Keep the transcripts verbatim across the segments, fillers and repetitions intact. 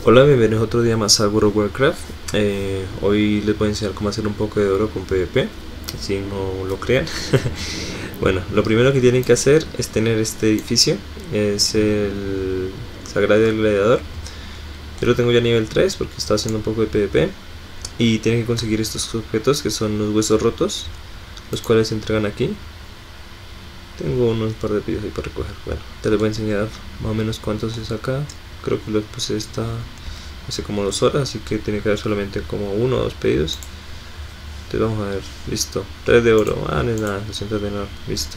Hola, bienvenidos otro día más a World of Warcraft. Eh, hoy les voy a enseñar cómo hacer un poco de oro con PvP, si no lo crean. Bueno, lo primero que tienen que hacer es tener este edificio, es el Sagrario del Gladiador. Yo lo tengo ya a nivel tres porque estaba haciendo un poco de PvP. Y tienen que conseguir estos objetos que son los huesos rotos, los cuales se entregan aquí. Tengo unos par de pedidos ahí para recoger. Bueno, te les voy a enseñar más o menos cuántos es acá. Creo que los puse esta hace como dos horas, así que tiene que haber solamente como uno o dos pedidos. Entonces vamos a ver, listo, tres de oro, ah, no es nada, doscientos de oro, listo.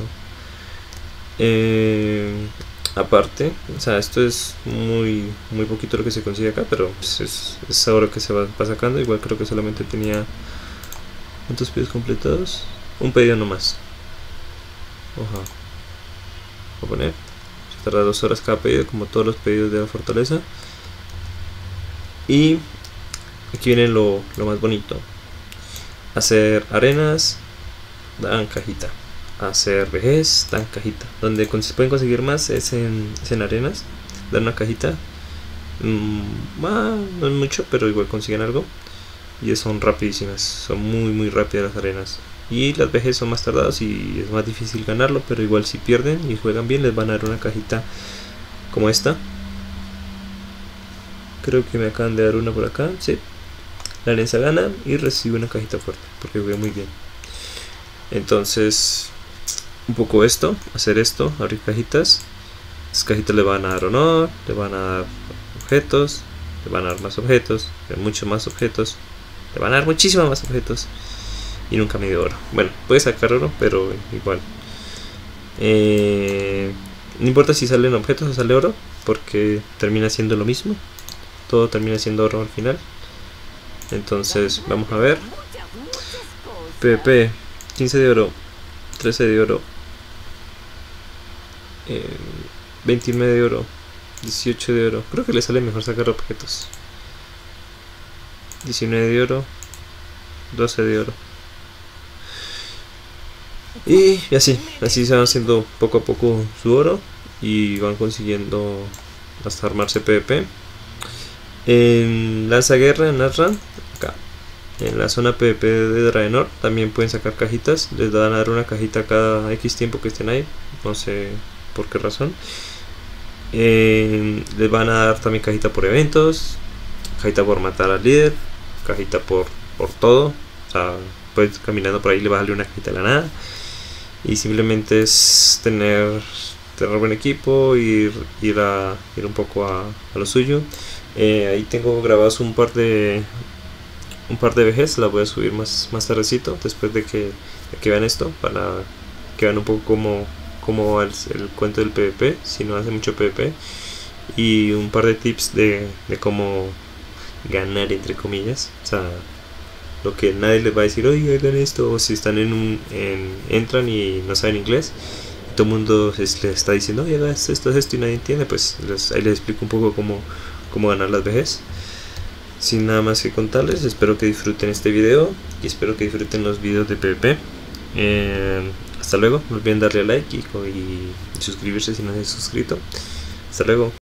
Eh, aparte, o sea, esto es muy muy poquito lo que se consigue acá, pero pues es, es oro que se va, va sacando. Igual creo que solamente tenía, ¿cuántos pedidos completados? Un pedido nomás. Oja, voy a poner, se tarda dos horas cada pedido, como todos los pedidos de la fortaleza. Y aquí viene lo, lo más bonito: hacer arenas, dan cajita; hacer vejez, dan cajita. Donde se pueden conseguir más es en, es en arenas, dan una cajita. mm, ah, no es mucho, pero igual consiguen algo. Y son rapidísimas, son muy muy rápidas las arenas. Y las vejez son más tardadas y es más difícil ganarlo, pero igual si pierden y juegan bien les van a dar una cajita como esta. Creo que me acaban de dar una por acá, sí. La alianza gana y recibe una cajita fuerte porque jugué muy bien. Entonces, un poco esto, hacer esto, abrir cajitas. Las cajitas le van a dar honor, le van a dar objetos, le van a dar más objetos, muchos más objetos, le van a dar muchísimos más objetos. Y nunca me dio oro. Bueno, puede sacar oro, pero igual. Eh, no importa si salen objetos o sale oro, porque termina siendo lo mismo. Todo termina siendo oro al final. Entonces, vamos a ver. PvP, quince de oro, trece de oro, eh, veintinueve de oro, dieciocho de oro. Creo que le sale mejor sacar objetos. diecinueve de oro, doce de oro. Y así, así se van haciendo poco a poco su oro y van consiguiendo hasta armarse PvP. En Lanzaguerra, en Nazran, acá, en la zona PvP de Draenor, también pueden sacar cajitas. Les van a dar una cajita cada X tiempo que estén ahí, no sé por qué razón. Eh, les van a dar también cajita por eventos, cajita por matar al líder, cajita por, por todo. O sea, pues caminando por ahí le va a salir una cajita de la nada. Y simplemente es tener, tener buen equipo, ir, ir, a, ir un poco a, a lo suyo. Eh, ahí tengo grabados un par de un par de vejez, la voy a subir más, más tardecito, después de que, de que vean esto, para que vean un poco cómo, cómo va el, el cuento del PvP, si no hace mucho PvP. Y un par de tips de, de cómo ganar, entre comillas. O sea, lo que nadie les va a decir, oye, hagan esto, o si están en un, en, entran y no saben inglés, todo el mundo les, les está diciendo, oye, hagan esto, esto, esto, y nadie entiende, pues les, ahí les explico un poco cómo, cómo ganar las vejez. Sin nada más que contarles, espero que disfruten este video y espero que disfruten los videos de PvP. Eh, hasta luego, no olviden darle like y, y, y suscribirse si no se han suscrito. Hasta luego.